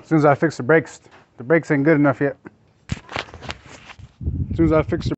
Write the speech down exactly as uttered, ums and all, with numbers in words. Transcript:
As soon as I fix the brakes, the brakes ain't good enough yet. As soon as I fix the